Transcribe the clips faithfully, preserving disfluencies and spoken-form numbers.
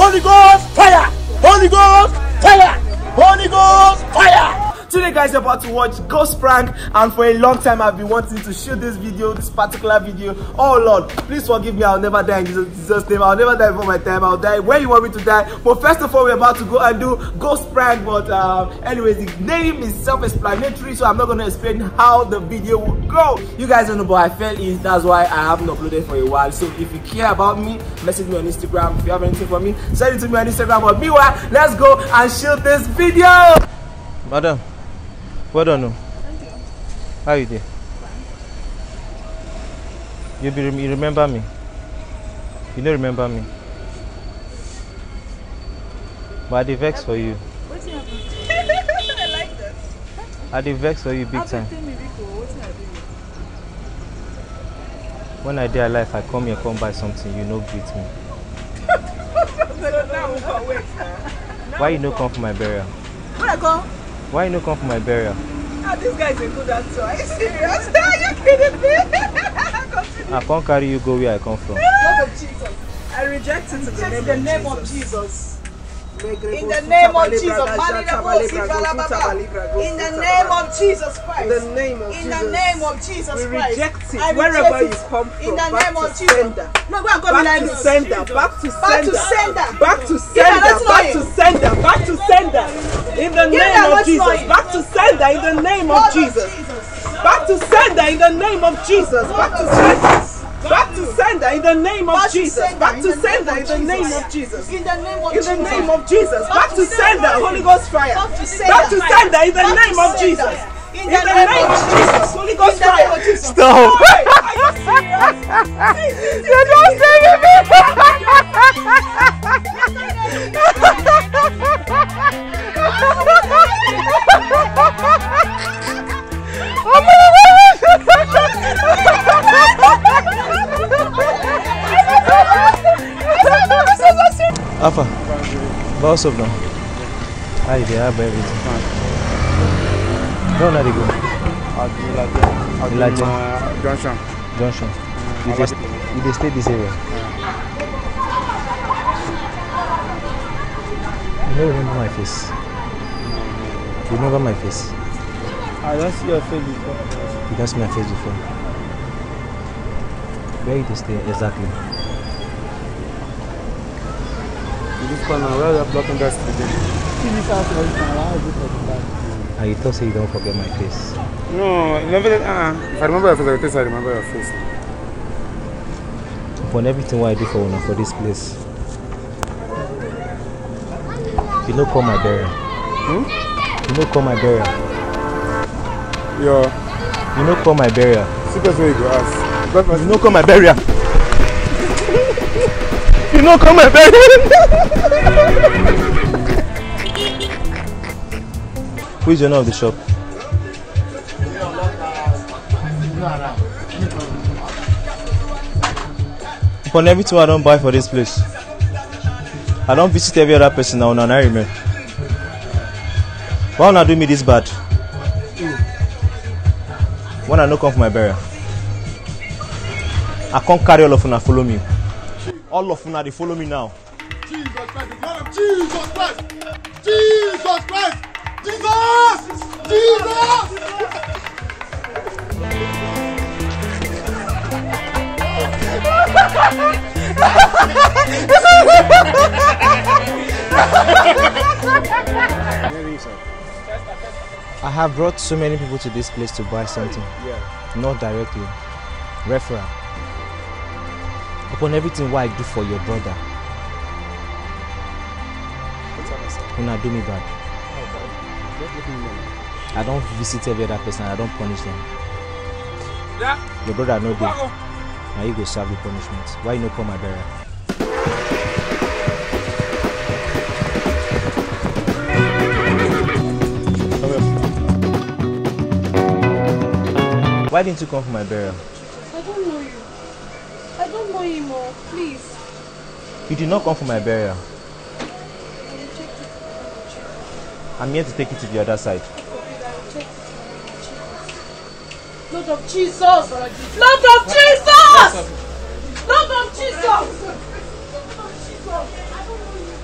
Holy Ghost fire! Holy Ghost fire! Holy Ghost fire! Today guys, you're about to watch Ghost Prank, and for a long time I've been wanting to shoot this video, this particular video. Oh Lord, please forgive me. I'll never die in Jesus, Jesus name. I'll never die before my time. I'll die when you want me to die. But first of all, we're about to go and do Ghost Prank. But um, anyways, the name is self-explanatory, so I'm not gonna explain how the video will go. You guys don't know, but I fell ill. That's why I haven't uploaded for a while. So if you care about me, message me on Instagram. If you have anything for me, send it to me on Instagram. But meanwhile, let's go and shoot this video. Madam, well done. No. How are you there? You, be, you remember me? You don't remember me? But I dey vex for you. What's happening? I like that. I dey vex for you big time. When I dey alive, I come here, come buy something, you no greet me. Why you no come for my burial? When I come? Why you no come for my burial? Ah, this guy is a good answer. Are you serious? Are you kidding me? I can't carry you go where I come from. Lord of Jesus. I reject it in the name, the name of Jesus. In the name of Jesus. In the name of Jesus Christ. In the name of In Jesus. the name of Jesus We Christ. reject it I wherever reject you it. come from. In the Back name to of Jesus. sender. No, go and come Back like to this. sender. Back to Back to sender. sender. Back to Yeah, sender. that's Back to annoying. sender. Back to sender. In the Yeah, name of that's Jesus. annoying. Back to sender. In the name of Lord Jesus. Back to sender. In the name of Jesus. Back to sender. Back to sender in the name of Jesus. Back to sender in the name of Jesus. In the name of In the name of Jesus. Back to sender. Holy Ghost fire. Back to sender. Back to sender in the name of Jesus. In the name of Jesus. Holy Ghost fire. Stop! Hey, are you serious? You're not saving me! Alpha, what's up now? How you there? How about everything? Where are they going? Ilaje. Junction. Junction. You dey you dey stay this area? You don't remember my face? You remember my face? I don't see your face before. You don't see my face before? Where you dey stay exactly? This corner, where you are blocking that street? And you thought say you don't forget my face? No, remember that, uh, if I remember your face, I will tell you I remember your face. Upon everything what I do for una for this place, you no call my burial. Hmm? You no call my burial. Yo, You no call my burial. secret way you go ask. You no call my burial. You no call my burial. Who is the owner of the shop? Upon everything I don't buy for this place, I don't visit every other person now, and I remember. Why not do me this bad? When I no come for my burial, I can't carry all of una follow me. All of una they follow me now. Jesus Christ, the blood of Jesus Christ! Jesus Christ! Jesus! Jesus! I have brought so many people to this place to buy something. Yeah. Not directly. Referral. Upon everything what I do for your brother. When I do me bad. I don't visit every other person, I don't punish them. Yeah. Your brother no dey. Now you go serve the punishment. Why you no come my burial? Why didn't you come for my burial? I don't know you. I don't know him, oh, please. You did not come for my burial. I'm here to take you to the other side. Lord of Jesus! Lord of Jesus! Lord of Jesus! Lord of Jesus!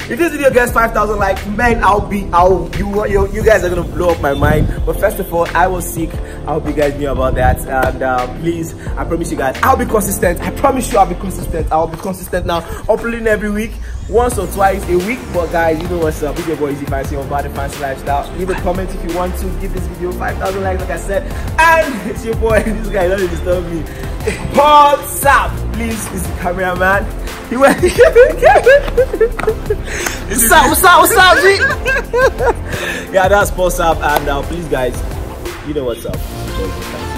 If this video gets five thousand likes, man, I'll be, I'll, you, you, you guys are gonna blow up my mind. But first of all, I will seek. I hope you guys knew about that. And uh, please, I promise you guys, I'll be consistent. I promise you, I'll be consistent. I'll be consistent now, uploading every week, once or twice a week. But guys, you know what's up? With your boy Easy Fancy on Body Fancy Lifestyle. Leave a comment if you want to. Give this video five thousand likes, like I said. And it's your boy. This guy doesn't disturb me. Paul Sapp, please. This is the cameraman. He went. What's up? What's up? What's up, G? Yeah, that's Paul Sapp. And uh, please, guys, you know what's up.